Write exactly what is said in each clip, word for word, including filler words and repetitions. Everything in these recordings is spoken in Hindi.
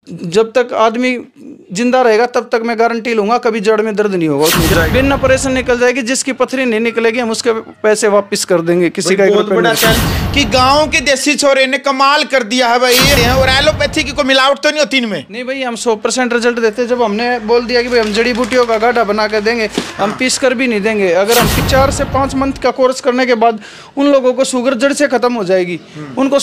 जब तक आदमी जिंदा रहेगा तब तक मैं गारंटी लूंगा कभी जड़ में दर्द नहीं होगा। बिन ऑपरेशन निकल जाएगी, जिसकी पथरी नहीं निकलेगी हम उसके पैसे वापस कर देंगे। किसी का बहुत बड़ा कि गांव के देसी छोरे ने कमाल कर दिया है भाई। और एलोपैथी की कोई मिलावट तो नहीं होती इनमें? नहीं भाई, हम सौ परसेंट रिजल्ट देते हैं। जब हमने बोल दिया कि भाई हम जड़ी बूटियों का गाढ़ा बना कर देंगे, हम पीस कर भी नहीं देंगे। अगर हम चार से पाँच मंथ का कोर्स करने के बाद उन लोगों को शुगर जड़ से खत्म हो जाएगी। उनको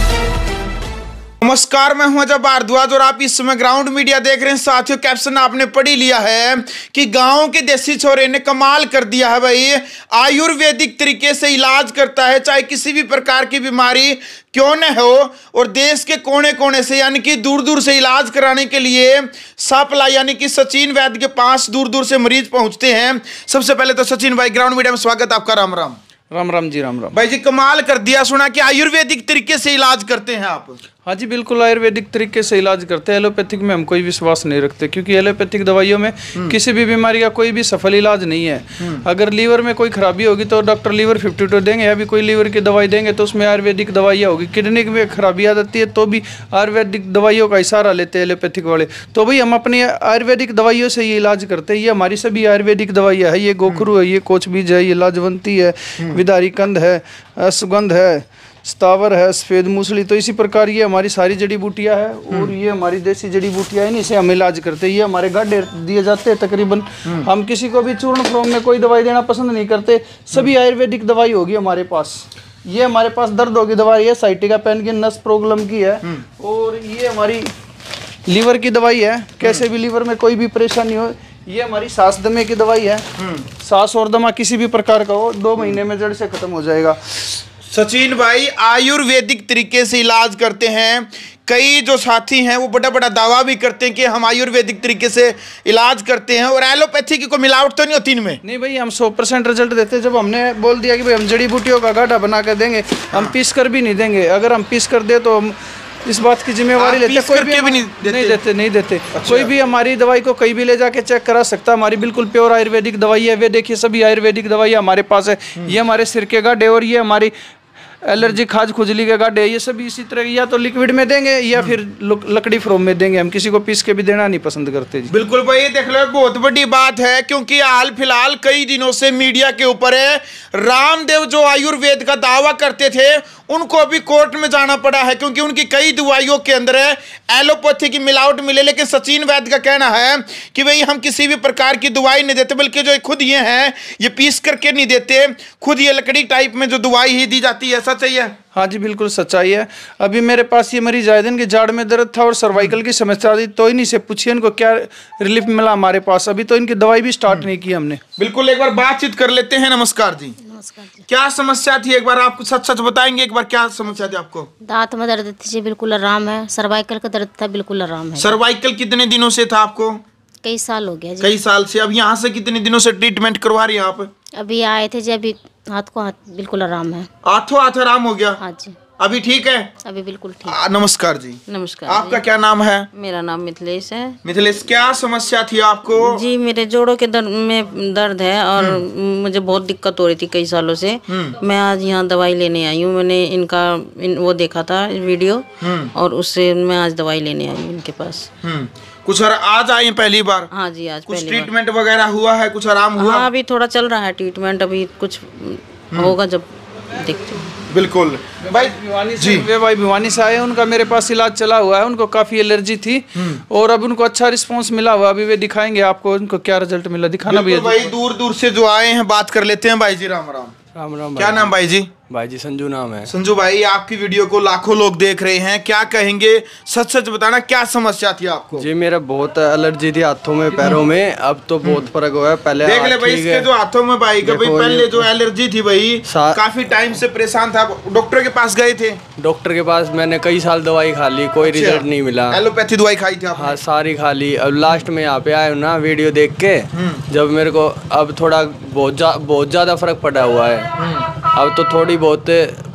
नमस्कार, मैं हूं अजय भारद्वाज और आप इस समय ग्राउंड मीडिया देख रहे हैं। साथियों, कैप्शन आपने पढ़ ही लिया है कि गांव के देसी छोरे ने कमाल कर दिया है भाई। आयुर्वेदिक तरीके से इलाज करता है, चाहे किसी भी प्रकार की बीमारी क्यों न हो, और देश के कोने कोने से यानी कि दूर दूर से इलाज कराने के लिए सप्लाई यानी कि सचिन वैद्य के पास दूर दूर से मरीज पहुंचते हैं। सबसे पहले तो सचिन भाई, ग्राउंड मीडिया में स्वागत आपका। राम राम। राम राम जी। राम राम भाई जी, कमाल कर दिया। सुना कि आयुर्वेदिक तरीके से इलाज करते हैं आप? हाँ जी, बिल्कुल आयुर्वेदिक तरीके से इलाज करते हैं। एलोपैथिक में हम कोई विश्वास नहीं रखते, क्योंकि एलोपैथिक दवाइयों में किसी भी बीमारी का कोई भी सफल इलाज नहीं है। अगर लीवर में कोई खराबी होगी तो डॉक्टर लीवर फिफ्टी टू देंगे, या भी कोई लीवर की दवाई देंगे तो उसमें आयुर्वेदिक दवाइयाँ होगी। किडनी में खराबी आ जाती है तो भी आयुर्वेदिक दवाइयों का इशारा लेते हैं एलोपैथिक वाले। तो भाई हम अपनी आयुर्वेदिक दवाइयों से ये इलाज करते हैं। ये हमारी सभी आयुर्वेदिक दवाइयाँ है। ये गोखरू है, ये कोच बीज है, ये लाजवंती है, विदारी कंद है, सुगंध है, स्थावर है, सफेद मूसली। तो इसी प्रकार ये हमारी सारी जड़ी बूटियां है और ये हमारी देसी जड़ी बूटियां हैं, इनसे हम इलाज करते हैं। ये हमारे गाढ़े दिए जाते हैं तकरीबन। हम किसी को भी चूर्ण फ्रॉम में कोई दवाई देना पसंद नहीं करते। सभी आयुर्वेदिक दवाई होगी हमारे पास। ये हमारे पास दर्दों की दवाई है, साइटिका पेन की, नस प्रॉब्लम की है, और ये हमारी लीवर की दवाई है। कैसे भी लीवर में कोई भी परेशानी हो, ये हमारी सांस दमे की दवाई है। सांस और दमा किसी भी प्रकार का हो, दो महीने में जड़ से खत्म हो जाएगा। सचिन भाई आयुर्वेदिक तरीके से इलाज करते हैं। कई जो साथी हैं वो बड़ा बड़ा दावा भी करते हैं कि हम आयुर्वेदिक तरीके से इलाज करते हैं। और एलोपैथी की कोई मिलावट तो नहीं होती इनमें? नहीं भाई, हम सौ परसेंट रिजल्ट देते हैं। जब हमने बोल दिया कि भाई हम जड़ी बूटियों का गाढ़ा बना कर देंगे, हम पीस कर भी नहीं देंगे। अगर हम पीस कर दे तो हम इस बात की जिम्मेवारी लेते हैं। कोई भी, भी नहीं देते नहीं देते, नहीं देते। अच्छा। कोई भी हमारी दवाई को कहीं भी ले जाके चेक करा सकता है। हमारी बिल्कुल प्योर आयुर्वेदिक दवाई है। वे देखिए, सभी आयुर्वेदिक दवाई हमारे पास है। ये हमारे सिर के गाढ़े और ये हमारी एलर्जी खाज खुजली के गाढ़े, ये सभी इसी तरह या तो लिक्विड में देंगे या फिर लकड़ी फ्रोम में देंगे। हम किसी को पीस के भी देना नहीं पसंद करते जी। बिल्कुल भाई, देख लो बहुत बड़ी बात है, क्योंकि हाल फिलहाल कई दिनों से मीडिया के ऊपर है रामदेव जो आयुर्वेद का दावा करते थे उनको अभी कोर्ट में जाना पड़ा है, क्योंकि उनकी कई दवाइयों के अंदर है एलोपैथी की मिलावट मिले। लेकिन सचिन वैद्य का कहना है कि भाई हम किसी भी प्रकार की दवाई नहीं देते, बल्कि जो खुद ये हैं ये पीस करके नहीं देते, खुद ये लकड़ी टाइप में जो दवाई ही दी जाती है। सच है? हाँ जी, बिल्कुल सच्चाई है। अभी मेरे पास ये मरीज आए दिन की जाड़ में दर्द था और सर्वाइकल की समस्या थी, तो इन्हीं से पूछिए इनको क्या रिलीफ मिला हमारे पास। अभी तो इनकी दवाई भी स्टार्ट नहीं की हमने। बिल्कुल, एक बार बातचीत कर लेते हैं। नमस्कार जी। नमस्कार जी। क्या समस्या थी, एक बार आप सच सच बताएंगे? एक बार क्या समस्या थी आपको? दांत में दर्द थी, बिल्कुल आराम है। सर्वाइकल का दर्द था, बिल्कुल आराम है। सर्वाइकल कितने दिनों से था आपको? कई साल हो गया जी। कई साल से। अब यहाँ से कितने दिनों से ट्रीटमेंट करवा रही हैं आप? अभी आए थे जी, अभी हाथ को हाथ बिल्कुल आराम है। हाथों हाथ आराम हो गया? हाँ जी, अभी ठीक है? अभी बिल्कुल ठीक। आ, नमस्कार जी। नमस्कार। आपका क्या नाम है? मेरा नाम मिथिलेश है। मिथिलेश, क्या समस्या थी आपको? जी, मेरे जोड़ों के दर्द में दर्द है और मुझे बहुत दिक्कत हो रही थी कई सालों से। मैं आज यहाँ दवाई लेने आई हूँ। मैंने इनका इन, वो देखा था वीडियो, और उससे मैं आज दवाई लेने आई हूँ इनके पास। कुछ और आज आए हैं पहली बार? हाँ जी, आज कुछ पहली ट्रीटमेंट वगैरह हुआ है? कुछ आराम हुआ? हाँ, अभी थोड़ा चल रहा है ट्रीटमेंट, अभी कुछ होगा जब देखते हैं। बिल्कुल भाई, भिवानी से वे भाई भिवानी से आए, उनका मेरे पास इलाज चला हुआ है। उनको काफी एलर्जी थी और अब उनको अच्छा रिस्पांस मिला हुआ। अभी वे दिखाएंगे आपको उनको क्या रिजल्ट मिला, दिखाना भी है भाई। दूर दूर से जो आए हैं बात कर लेते हैं। भाई जी राम राम। राम राम। क्या नाम भाई जी? भाई जी संजू नाम है। संजू भाई, आपकी वीडियो को लाखों लोग देख रहे हैं, क्या कहेंगे? सच सच बताना, क्या समस्या थी आपको? जी, मेरा बहुत एलर्जी थी हाथों में, पैरों में। अब तो बहुत फर्क हुआ है। पहले देख ले भाई, इसके जो हाथों में भाई का भाई पहले जो एलर्जी थी भाई, काफी टाइम से परेशान था। डॉक्टर के पास गए थे? डॉक्टर के पास मैंने कई साल दवाई खा ली, कोई रिजल्ट नहीं मिला। एलोपैथी दवाई खाई थी आपने? हाँ, सारी खा ली। अब लास्ट में यहाँ पे आए ना वीडियो देख के, जब मेरे को अब थोड़ा बहुत जा, बहुत ज्यादा फर्क पड़ा हुआ है। अब तो थोड़ी बहुत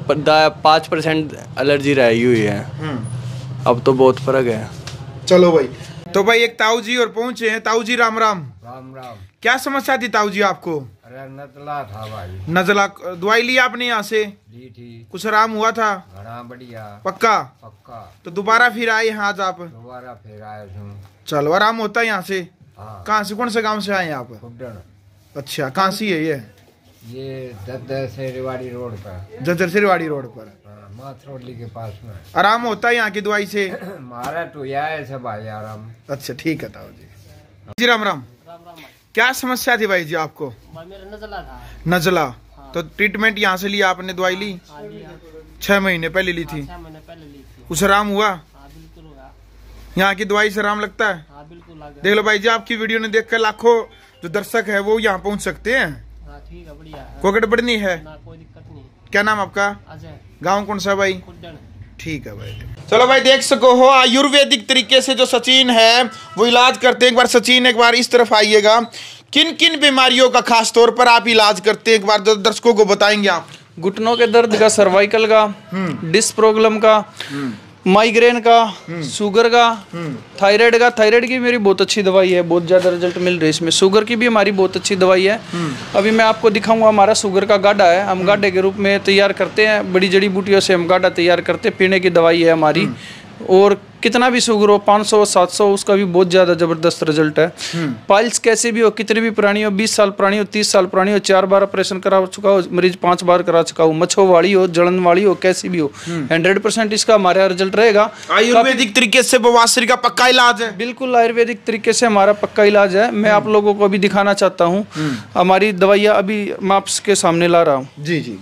पाँच परसेंट एलर्जी रही हुई है। अब तो बहुत फर्क है। चलो भाई, तो भाई एक ताऊ जी और पहुंचे हैं। ताऊ जी राम राम। राम राम। क्या समस्या थी ताऊ जी आपको? अरे नजला था भाई। नजला, दवाई ली आपने यहाँ से? ली थी। कुछ आराम हुआ था? घना बढ़िया। पक्का? पक्का। तो दोबारा फिर आए यहाँ आज आप? दोबारा फिर आए तुम। चलो आराम होता है यहाँ से? हाँ। कहाँ से, कौन से गांव से आए आप? खुड्डन। अच्छा, कहाँ सी है ये? ये जद्दर से रेवाड़ी रोड पर। जज्जर से रेवाड़ी रोड पर। हाँ, माथरोडली के पास में। आराम होता है यहाँ की दवाई से? मारा तो यार से भाई आराम। अच्छा ठीक है ताऊ जी। जी राम राम। क्या समस्या थी भाई जी आपको? मेरा नजला था। नजला? हाँ। तो ट्रीटमेंट यहाँ से लिया आपने? दवाई ली? हाँ, लिया। छह महीने पहले ली थी? छह महीने पहले ली थी। कुछ आराम हुआ? हाँ बिल्कुल हुआ। यहाँ की दवाई से आराम लगता है? हाँ बिल्कुल लगा। देख लो भाई जी, आपकी वीडियो ने देखकर लाखों जो दर्शक है वो यहाँ पहुँच सकते हैं। हाँ ठीक है, बढ़िया है। कोई गड़बड़ी है? ना कोई दिक्कत नहीं। क्या नाम आपका? अजय। गाँव कौन सा भाई? खुड्डन। ठीक है भाई। चलो भाई देख सको हो आयुर्वेदिक तरीके से जो सचिन है वो इलाज करते हैं। एक बार सचिन एक बार इस तरफ आइएगा। किन किन बीमारियों का खास तौर पर आप इलाज करते हैं, एक बार दर्शकों को बताएंगे आप? घुटनों के दर्द का, सर्वाइकल का, डिस्क प्रॉब्लम का, माइग्रेन का, शुगर का, थायराइड का। थायराइड की मेरी बहुत अच्छी दवाई है, बहुत ज़्यादा रिजल्ट मिल रहे हैं इसमें। शुगर की भी हमारी बहुत अच्छी दवाई है। अभी मैं आपको दिखाऊंगा, हमारा शुगर का गाढ़ा है, हम गाढ़े के रूप में तैयार करते हैं। बड़ी जड़ी बूटियों से हम गाढ़ा तैयार करते हैं, पीने की दवाई है हमारी। और कितना भी शुगर हो, पाँच सौ सात सौ, उसका भी बहुत ज़्यादा ज़बरदस्त रिजल्ट है। पाइल्स कैसे भी हो, कितनी भी पुरानी हो, बीस साल पुरानी हो, तीस साल पुरानी हो, चार बार ऑपरेशन करा चुका हो मरीज, पांच बार करा चुका हो, मच्छो वाली हो, जलन वाली हो, कैसी भी हो, हंड्रेड परसेंट इसका हमारा रिजल्ट रहेगा। आयुर्वेदिक तरीके से बवासीर का पक्का इलाज है? बिल्कुल आयुर्वेदिक तरीके से हमारा पक्का इलाज है। मैं आप लोगों को अभी दिखाना चाहता हूँ हमारी दवाइयाँ, अभी मैं आपके सामने ला रहा हूँ। जी जी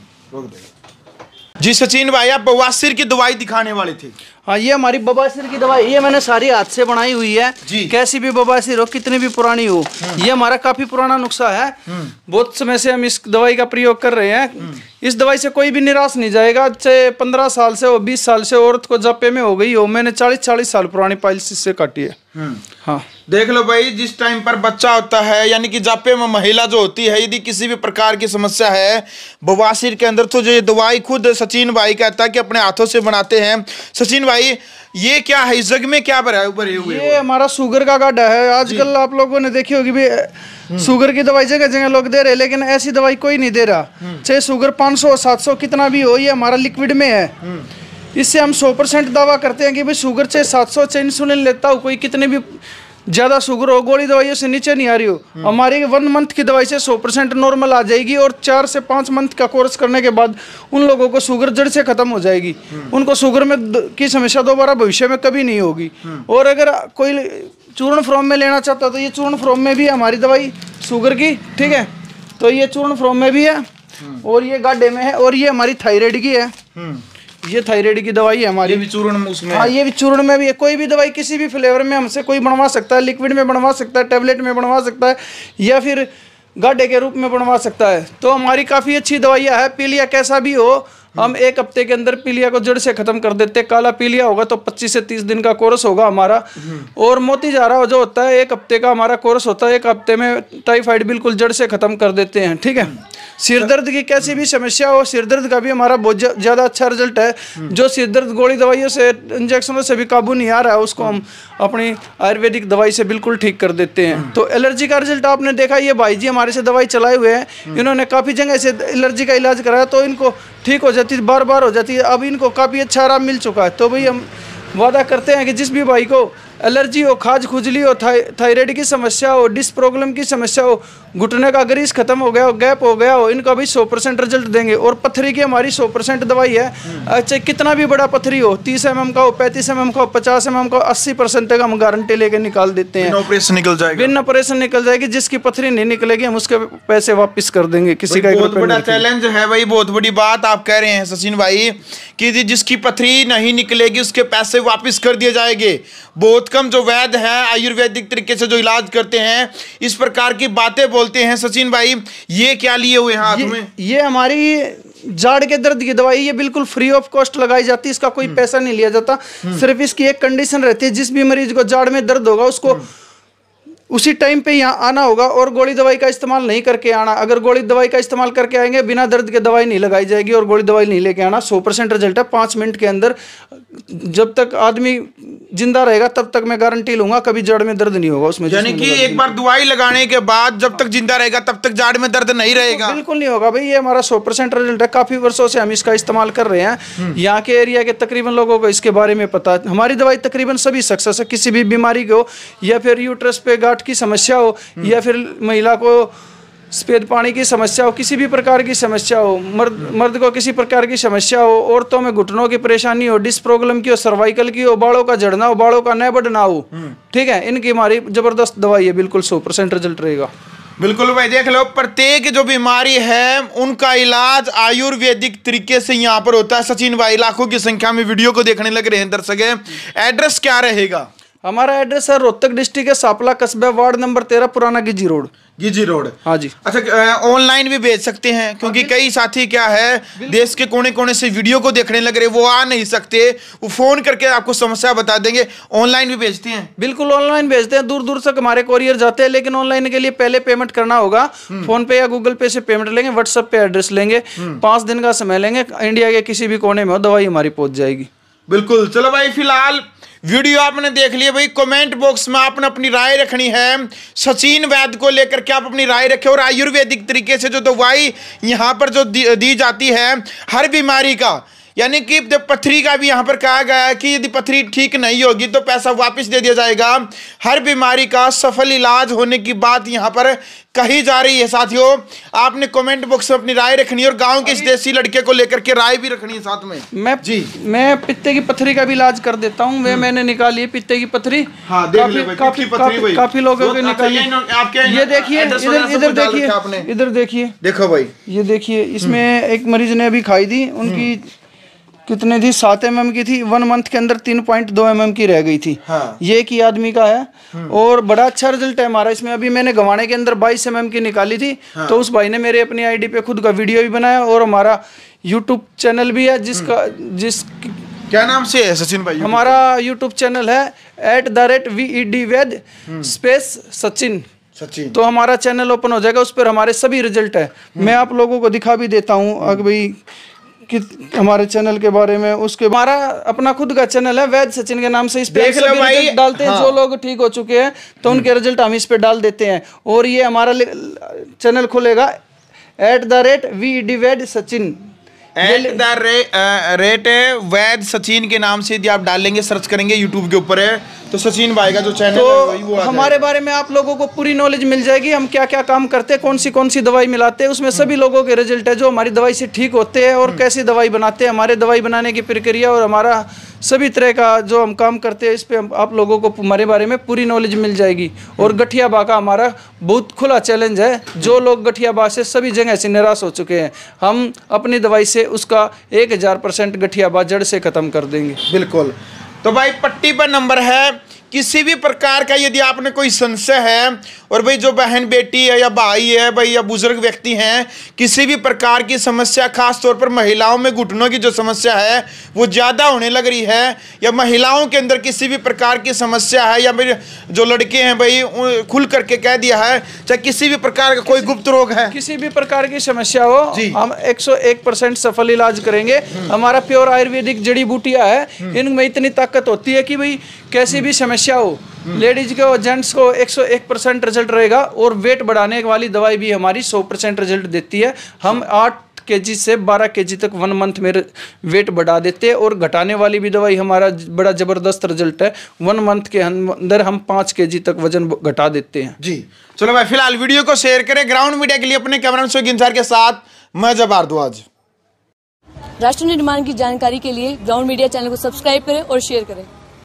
जी सचिन भाई, आप बवासीर की दवाई दिखाने वाले थे? हाँ, ये हमारी बवासीर की दवाई, ये मैंने सारी हाथ से बनाई हुई है जी। कैसी भी बवासीर हो, कितनी भी पुरानी हो, ये हमारा काफी पुराना नुस्खा है। बहुत समय से हम इस दवाई का प्रयोग कर रहे हैं। इस दवाई से कोई भी निराश नहीं जाएगा, चाहे पंद्रह साल से हो, बीस साल से, औरत को जापे में हो गई हो। मैंने चालीस चालीस साल पुरानी पाइल्स से काटी है। हाँ देख लो भाई, जिस टाइम पर बच्चा होता है, यानी कि जापे में महिला जो होती है, यदि किसी भी प्रकार की समस्या है बवासीर के अंदर, तो जो ये दवाई खुद सचिन भाई कहता है कि अपने हाथों से बनाते हैं। सचिन भाई, ये क्या है, इस जग में क्या भरे भरे हुए? ये हमारा शुगर का गाढ़ा है। आजकल आप लोगों ने देखी होगी भी शुगर की दवाई जगह जगह लोग दे रहे हैं, लेकिन ऐसी दवाई कोई नहीं दे रहा। चाहे शुगर पाँच सौ सात सौ कितना भी हो, ये हमारा लिक्विड में है। इससे हम सौ परसेंट दावा करते हैं कि भाई शुगर चाहे सात सौ, चाहे इंसुलिन लेता हो कोई, कितने भी ज़्यादा शुगर हो, गोली दवाइयों से नीचे नहीं आ रही हो, हमारी वन मंथ की दवाई से सौ परसेंट नॉर्मल आ जाएगी। और चार से पाँच मंथ का कोर्स करने के बाद उन लोगों को शुगर जड़ से खत्म हो जाएगी। उनको शुगर में की समस्या दोबारा भविष्य में कभी नहीं होगी। और अगर कोई चूर्ण फ्रॉम में लेना चाहता तो ये चूर्ण फ्रॉम में भी हमारी दवाई शुगर की, ठीक है, तो ये चूर्ण फ्रॉम में भी है और ये गाढ़े में है। और ये हमारी थायराइड की है, ये थायराइड की दवाई है हमारी। ये भी चूर्ण में उसमें? हाँ, ये भी चूर्ण में भी है। कोई भी दवाई किसी भी फ्लेवर में हमसे कोई बनवा सकता है, लिक्विड में बनवा सकता है, टेबलेट में बनवा सकता है, या फिर गाढ़े के रूप में बनवा सकता है। तो हमारी काफ़ी अच्छी दवाइयाँ है। पीलिया कैसा भी हो, हम एक हफ्ते के अंदर पीलिया को जड़ से खत्म कर देते हैं। काला पीलिया होगा तो पच्चीस से तीस दिन का कोर्स होगा हमारा। और मोती जारा जो होता है, एक हफ्ते का हमारा कोर्स होता है। एक हफ्ते में टाइफाइड बिल्कुल जड़ से खत्म कर देते हैं, ठीक है। सिर दर्द की कैसी भी समस्या हो, सिर दर्द का भी हमारा बहुत ज़्यादा अच्छा रिजल्ट है। जो सिर दर्द गोली दवाइयों से, इंजेक्शनों से भी काबू नहीं आ रहा है, उसको हम अपनी आयुर्वेदिक दवाई से बिल्कुल ठीक कर देते हैं। तो एलर्जी का रिजल्ट आपने देखा, ये भाई जी हमारे से दवाई चलाए हुए हैं, इन्होंने काफ़ी जगह से एलर्जी का इलाज कराया तो इनको ठीक हो जाती है, बार बार हो जाती है। अब इनको काफ़ी अच्छा आराम मिल चुका है। तो भाई हम वादा करते हैं कि जिस भी भाई को एलर्जी हो, खाज खुजली हो, थाई थायराइड की समस्या हो, डिस्क प्रॉब्लम की समस्या हो, घुटने का ग्रीस खत्म हो गया हो, गैप हो गया हो, इनका भी सौ परसेंट रिजल्ट देंगे। और पथरी की हमारी सौ परसेंट दवाई है। अच्छा, कितना भी बड़ा पथरी हो, तीस एम एम का हो, पैंतीस एम एम का हो, पचास एम एम का हो, अस्सी परसेंट तक हम गारंटी लेके निकाल देते हैं। ऑपरेशन निकल जाएगा? बिन ऑपरेशन निकल जाएगी। जिसकी पथरी नहीं निकलेगी हम उसके पैसे वापस कर देंगे। किसी का बहुत बड़ा चैलेंज है भाई, बहुत बड़ी बात आप कह रहे हैं सचिन भाई कि जिसकी पथरी नहीं निकलेगी उसके पैसे वापस कर दिए जाएंगे। बहुत कम जो वैद्य हैं आयुर्वेदिक तरीके से जो इलाज करते हैं इस प्रकार की बातें बोलते हैं। सचिन भाई, ये क्या लिए हुए हैं हाथ में? ये हमारी जाड़ के दर्द की दवाई, ये बिल्कुल फ्री ऑफ कॉस्ट लगाई जाती है। इसका कोई पैसा नहीं लिया जाता। सिर्फ इसकी एक कंडीशन रहती है, जिस भी मरीज को जाड़ में दर्द होगा उसको उसी टाइम पे यहाँ आना होगा और गोली दवाई का इस्तेमाल नहीं करके आना। अगर गोली दवाई का इस्तेमाल करके आएंगे बिना दर्द के दवाई नहीं लगाई जाएगी और गोली दवाई नहीं लेके आना। सौ परसेंट रिजल्ट है पाँच मिनट के अंदर। जब तक आदमी जिंदा रहेगा तब तक मैं गारंटी लूंगा कभी जड़ में दर्द नहीं होगा उसमें। यानी कि एक बार दवाई लगाने के बाद जब तक जिंदा रहेगा तब तक जाड़ में दर्द नहीं रहेगा? बिल्कुल नहीं होगा भाई, ये हमारा सौ परसेंट रिजल्ट है। काफी वर्षों से हम इसका इस्तेमाल कर रहे हैं। यहाँ के एरिया के तकरीबन लोगों को इसके बारे में पता है। हमारी दवाई तकरीबन सभी सक्सेस है। किसी भी बीमारी को, या फिर यूट्रस पे गांठ की समस्या हो, या फिर महिला को सफेद पानी की समस्या हो, किसी भी प्रकार की समस्या हो, मर्द मर्द को किसी प्रकार की समस्या हो, औरतों में घुटनों की परेशानी हो, डिस्क प्रॉब्लम की हो, सर्वाइकल की हो, बालों का झड़ना हो, बालों का न बढ़ना हो, ठीक है, इनकी हमारी जबरदस्त दवाई है। बिल्कुल सौ परसेंट रिजल्ट रहेगा। बिल्कुल भाई, देख लो, प्रत्येक जो बीमारी है उनका इलाज आयुर्वेदिक तरीके से यहाँ पर होता है। सचिन भाई लाखों की संख्या में वीडियो को देखने लग रहे हैं दर्शक। एड्रेस क्या रहेगा? हमारा एड्रेस है रोहतक डिस्ट्रिक्ट के सापला कस्बा, वार्ड नंबर तेरह, पुराना गिजी रोड। गिजी रोड, हाँ जी। अच्छा, ऑनलाइन भी भेज सकते हैं? क्योंकि कई साथी क्या है देश के कोने कोने से वीडियो को देखने लग रहे, वो आ नहीं सकते, वो फोन करके आपको समस्या बता देंगे। ऑनलाइन भी भेजते हैं? बिल्कुल ऑनलाइन भेजते हैं। दूर दूर तक हमारे कोरियर जाते हैं, लेकिन ऑनलाइन के लिए पहले पेमेंट करना होगा। फोन पे या गूगल पे से पेमेंट लेंगे, व्हाट्सएप पे एड्रेस लेंगे, पाँच दिन का समय लेंगे। इंडिया के किसी भी कोने में हो दवाई हमारी पहुंच जाएगी। बिल्कुल। चलो भाई, फिलहाल वीडियो आपने देख लिया भाई। कमेंट बॉक्स में आपने अपनी राय रखनी है सचिन वैद्य को लेकर के, आप अपनी राय रखें। और आयुर्वेदिक तरीके से जो दवाई यहाँ पर जो दी, दी जाती है हर बीमारी का, यानी कि जब पथरी का भी यहाँ पर कहा गया है कि यदि पथरी ठीक नहीं होगी तो पैसा वापस दे दिया जाएगा। हर बीमारी का सफल इलाज होने की बात यहाँ पर कही जा रही है। साथियों, आपने कमेंट बॉक्स में अपनी राय रखनी है और गांव के इस देसी लड़के को लेकर के राय भी रखनी है साथ में। मैं जी मैं पित्ते की पथरी का भी इलाज कर देता हूँ। वे मैंने निकाली है पित्ते की पथरी। हाँ, देख ले भाई, काफी काफी, काफी लोगों को निकाली। ये देखिए, इधर इधर देखिए, इधर देखिए, देखो भाई, ये देखिए, इसमें एक मरीज ने अभी खाई थी, उनकी कितने थी, सात एम एम की थी, वन मंथ के अंदर तीन पॉइंट दो एम एम की रह गई थी। हाँ। ये की आदमी का है और बड़ा अच्छा रिजल्ट है हमारा इसमें। अभी मैंने गंवाने के अंदर बाईस एम एम की निकाली थी। हाँ। तो उस भाई ने मेरे अपनी आईडी पे खुद का वीडियो भी बनाया और हमारा यूट्यूब चैनल भी है, जिसका जिस क्या नाम से है सचिन भाई? हमारा यूट्यूब चैनल है at the rate V E D Ved space Sachin Sachin. तो हमारा चैनल ओपन हो जाएगा, उस पर हमारे सभी रिजल्ट है। मैं आप लोगों को दिखा भी देता हूँ अगर भाई कि हमारे चैनल के बारे में। उसके हमारा अपना खुद का चैनल है वैद सचिन के नाम से, इस पे रिजल्ट डालते हैं। हाँ। जो लोग ठीक हो चुके हैं तो उनके रिजल्ट हम इस पे डाल देते हैं। और ये हमारा चैनल खुलेगा at the rate V D Vaid Sachin, at the rate Vaid Sachin के नाम से यदि आप डालेंगे, सर्च करेंगे यूट्यूब के ऊपर है तो सचिन भाई का जो चैनल तो है वो हमारे बारे में आप लोगों को पूरी नॉलेज मिल जाएगी। हम क्या क्या काम करते हैं, कौन सी कौन सी दवाई मिलाते हैं, उसमें सभी लोगों के रिजल्ट है जो हमारी दवाई से ठीक होते हैं और कैसी दवाई बनाते हैं, हमारे दवाई बनाने की प्रक्रिया और हमारा सभी तरह का जो हम काम करते हैं, इस पे आप लोगों को हमारे बारे में पूरी नॉलेज मिल जाएगी। और गठिया बा का हमारा बहुत खुला चैलेंज है। जो लोग गठिया बा से सभी जगह से निराश हो चुके हैं, हम अपनी दवाई से उसका एक हजार परसेंट गठिया बा जड़ से खत्म कर देंगे। बिल्कुल। तो भाई पट्टी पर नंबर है, किसी भी प्रकार का यदि आपने कोई संशय है, और भाई जो बहन बेटी है या भाई है भाई या बुजुर्ग व्यक्ति हैं, किसी भी प्रकार की समस्या, खास तौर पर महिलाओं में घुटनों की जो समस्या है वो ज़्यादा होने लग रही है, या महिलाओं के अंदर किसी भी प्रकार की समस्या है, या मेरे जो लड़के हैं भाई खुल करके कह दिया है, चाहे किसी भी प्रकार का कोई गुप्त रोग है, किसी भी प्रकार की समस्या हो, हम एक सौ एक परसेंट सफल इलाज करेंगे। हमारा प्योर आयुर्वेदिक जड़ी बूटियाँ है, इनमें इतनी ताकत होती है कि भाई कैसी भी समस्या हो, लेडीज को और जेंट्स को एक सौ एक परसेंट रिजल्ट रहेगा। और वेट बढ़ाने वाली दवाई भी हमारी सौ परसेंट रिजल्ट देती है। हम आठ केजी से बारह केजी तक वन मंथ में वेट बढ़ा देते हैं। और घटाने वाली भी दवाई हमारा बड़ा जबरदस्त रिजल्ट है। वन मंथ के अंदर हम पाँच केजी तक वजन घटा देते हैं जी। चलो भाई, फिलहाल वीडियो को शेयर करें। ग्राउंड मीडिया के लिए अपने कैमरामैन सुखी इंसार के साथ मैं जब भारद्वाज। राष्ट्र निर्माण की जानकारी के लिए ग्राउंड मीडिया चैनल को सब्सक्राइब करें और शेयर करें।